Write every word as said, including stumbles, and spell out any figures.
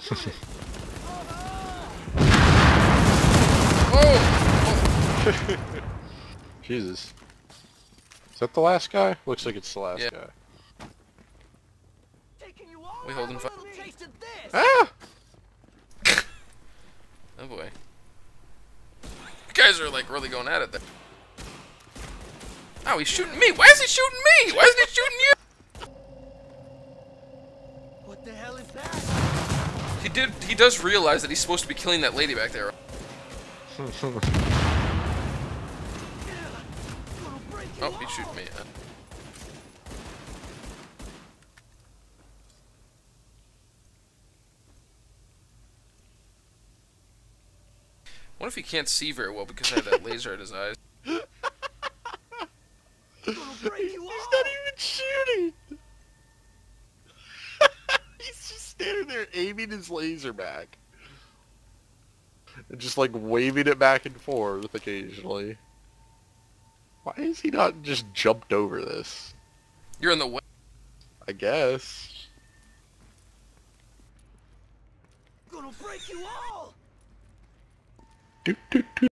Oh! Jesus. Is that the last guy? Looks like it's the last yeah. guy. We holding fire. Ah! Oh boy. You guys are like really going at it there. Oh, he's shooting me! Why is he shooting me? Why isn't he shooting you? What the hell is that? He did. He does realize that he's supposed to be killing that lady back there. Oh, he's shooting me. Huh? What if he can't see very well because I have that laser at his eyes? He's not even shooting! He's just standing there aiming his laser back. And just like waving it back and forth occasionally. Why is he not just jumped over this? You're in the way. I guess. Gonna break you all! Do, do, do.